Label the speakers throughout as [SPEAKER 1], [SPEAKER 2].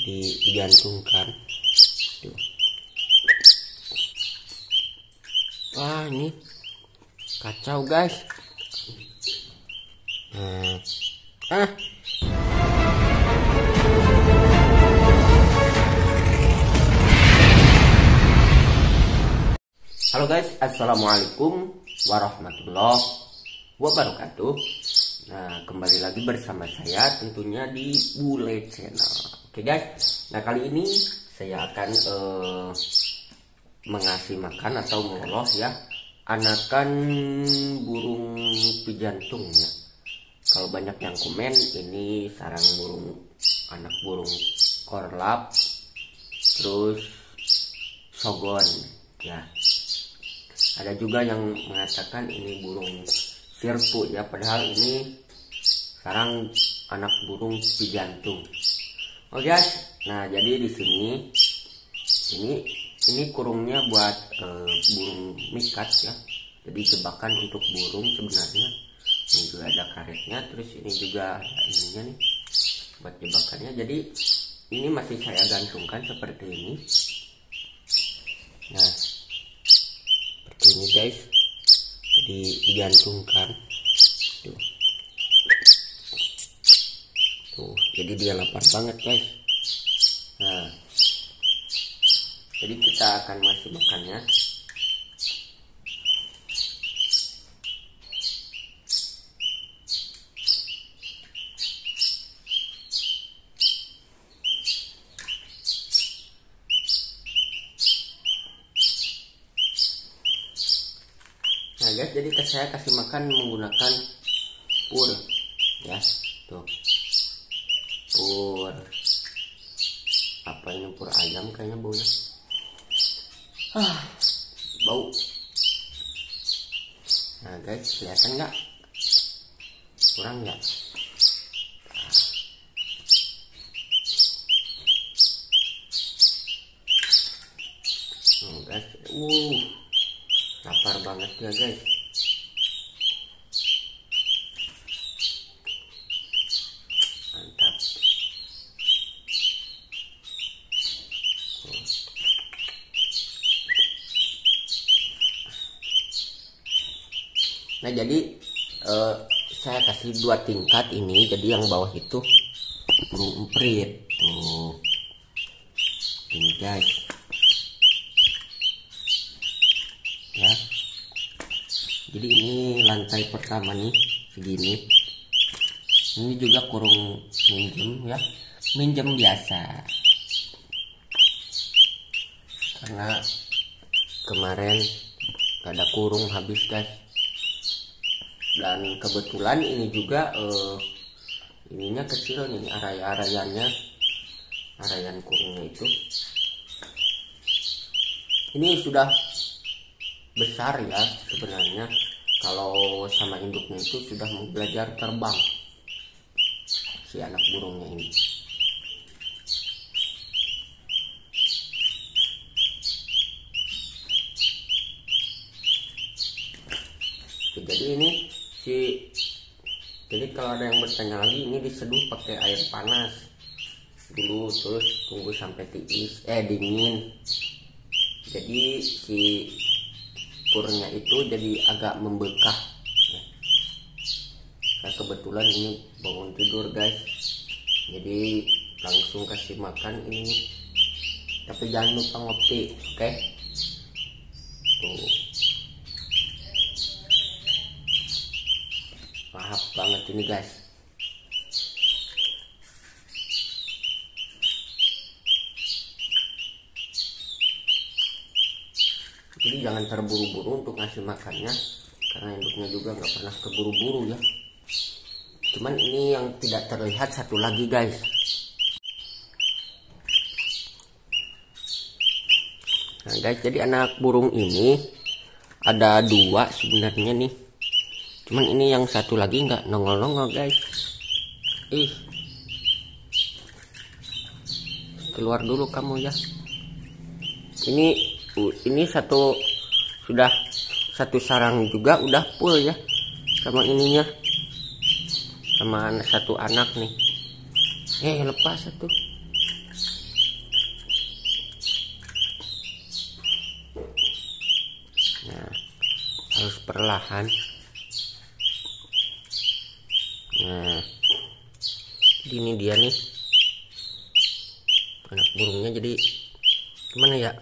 [SPEAKER 1] digantungkan tuh. Wah, ini kacau guys. Halo guys, assalamualaikum warahmatullahi wabarakatuh. Nah, kembali lagi bersama saya tentunya di Bule Channel. Oke guys, nah kali ini saya akan mengasih makan atau mengolah ya anakan burung pijantung ya. Kalau banyak yang komen, ini sarang burung, anak burung korlap, terus sogon ya. Ada juga yang mengatakan ini burung sirpu ya, padahal ini sarang anak burung pijantung. Oh guys, nah jadi di sini ini kurungnya buat burung mikat ya. Jadi jebakan untuk burung sebenarnya. Ini juga ada karetnya, terus ini juga ada ininya nih buat jebakannya. Jadi ini masih saya gantungkan seperti ini. Nah, seperti ini guys. Jadi digantungkan tuh. Tuh, jadi dia lapar banget guys. Nah, jadi kita akan masih makannya. Nah guys, jadi saya kasih makan menggunakan pur ya, tuh pur apa ini, pur ayam kayaknya baunya. Bau. Nah guys, kelihatan nggak? Kurang nggak? Guys, lapar banget ya guys. Mantap. Nah jadi saya kasih 2 tingkat ini. Jadi yang bawah itu burung emprit tuh, ini guys ya. Jadi ini lantai pertama nih segini. Ini juga kurung minjem ya, minjem biasa karena kemarin gak ada kurung habis guys. Dan kebetulan ini juga ininya kecil nih, arayannya, arayan kurungnya itu ini sudah besar ya sebenarnya. Kalau sama induknya itu sudah mau belajar terbang si anak burungnya ini. Jadi ini jadi kalau ada yang bertanya lagi, ini diseduh pakai air panas dulu, terus tunggu sampai dingin. Jadi si purnya itu jadi agak membekas ya. Nah, kebetulan ini bangun tidur guys, jadi langsung kasih makan ini. Tapi jangan lupa ngopi, oke? Tuh, lahap banget ini guys. Jadi jangan terburu-buru untuk ngasih makannya, karena induknya juga nggak pernah terburu-buru ya. Cuman ini yang tidak terlihat satu lagi guys. Nah guys, jadi anak burung ini ada 2 sebenarnya nih. Cuman ini yang satu lagi nggak nongol-nongol guys. Keluar dulu kamu ya. Ini sudah satu sarang juga udah full ya sama ininya, sama satu anak nih. Lepas satu. harus perlahan. Nah, jadi ini dia nih anak burungnya. Jadi gimana ya,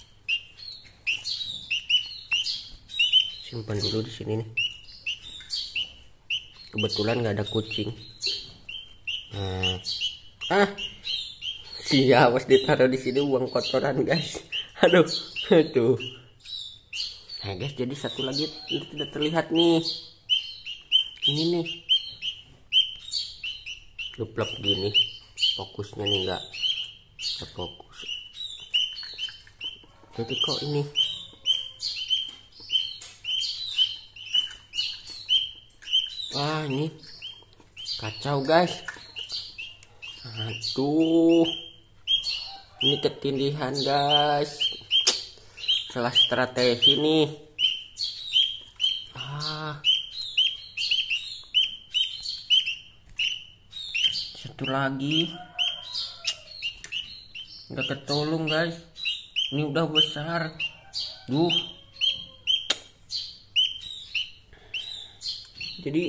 [SPEAKER 1] simpan dulu di sini nih, kebetulan nggak ada kucing. Nah, siap, harus ditaruh di sini uang kotoran guys. Aduh, tuh. Nah guys, jadi satu lagi ini tidak terlihat nih. Ini nih, luplep gini, fokusnya nih nggak fokus. Jadi kok ini wah, ini kacau guys. Aduh, ini ketindihan guys, salah strategi nih. Satu lagi nggak ketolong guys, ini udah besar. Jadi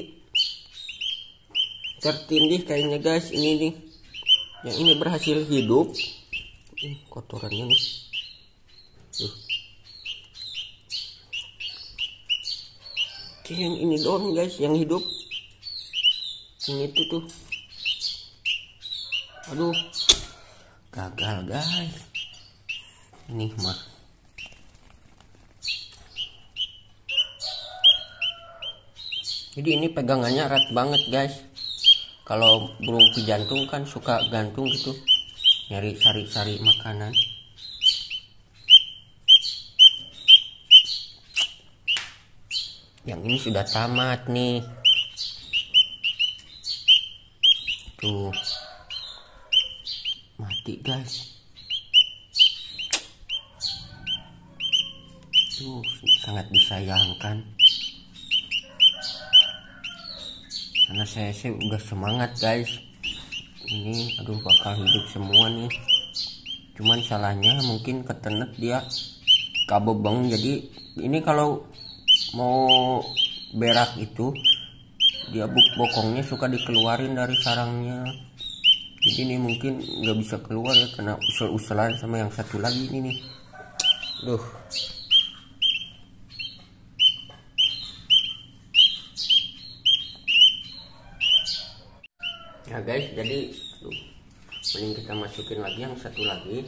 [SPEAKER 1] tertindih kayaknya guys. Ini nih, yang ini berhasil hidup. Kotorannya nih. Oke, yang ini doang guys yang hidup. Yang itu tuh, aduh, gagal guys. Ini mah jadi ini pegangannya erat banget guys. Kalau burung pijantung kan suka gantung gitu, nyari sari-sari makanan. Yang ini sudah tamat nih. Tuh, mati guys. Tuh, sangat disayangkan. Karena saya sih udah semangat guys. Ini aduh bakal hidup semua nih. Cuman salahnya mungkin ketenet dia kabebeng. Jadi ini kalau mau berak itu dia bokongnya suka dikeluarin dari sarangnya. Jadi ini mungkin nggak bisa keluar ya karena usul-usulan sama yang satu lagi ini nih. Duh. Ya guys, jadi mending kita masukin lagi yang satu lagi.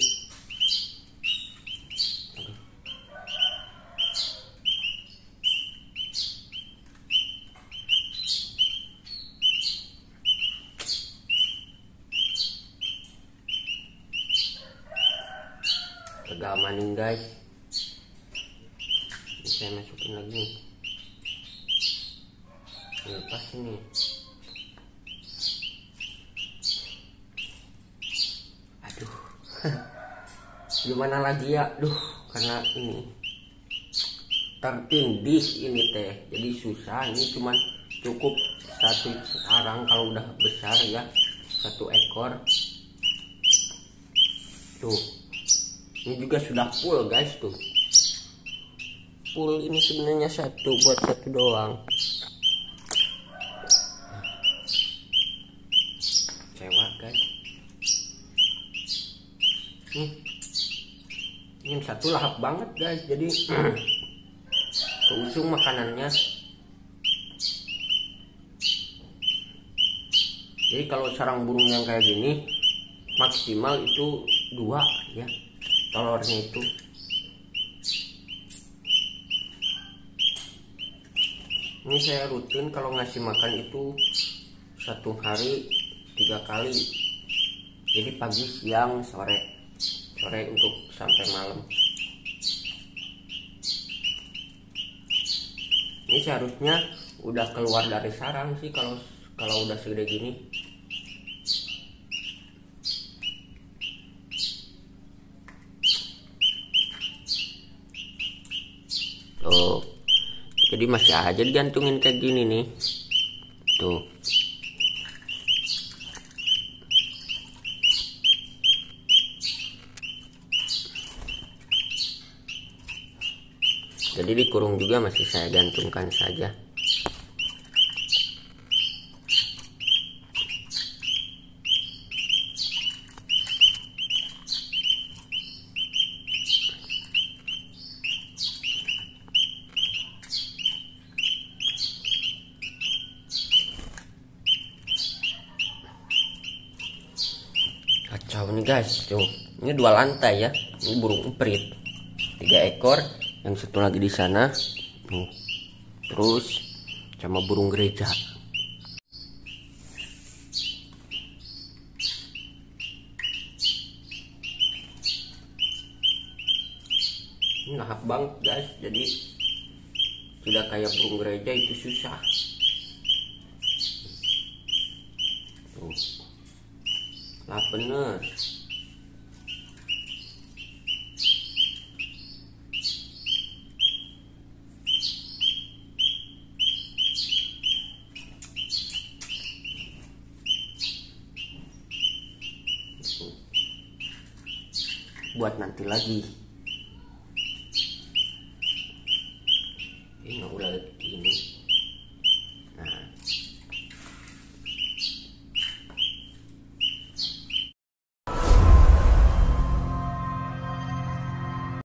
[SPEAKER 1] Agak amanin guys. Ini saya masukin lagi. Lepas ini. Aduh, gimana lagi ya? Duh, karena ini tertindih ini teh, jadi susah. Ini cuman cukup satu sarang, kalau udah besar ya 1 ekor. Tuh, ini juga sudah full guys. Tuh, full. Ini sebenarnya satu buat satu doang. Kecewa guys. Ini satu lahap banget guys. Jadi keusung makanannya. Jadi kalau sarang burung yang kayak gini maksimal itu 2 ya telurnya itu. Ini saya rutin kalau ngasih makan itu 1 hari 3 kali. Jadi pagi, siang, sore untuk sampai malam. Ini seharusnya udah keluar dari sarang sih kalau udah segede gini. Tuh, jadi masih aja digantungin kayak gini nih. Tuh. Jadi dikurung juga masih saya gantungkan saja. Kacau nih guys, tuh. Ini 2 lantai ya. Ini burung emprit. 3 ekor, yang satu lagi di sana. Terus sama burung gereja. Ini lahap banget guys, jadi tidak kayak burung gereja itu susah. Tuh. Lahap bener. Buat nanti lagi. Ini udah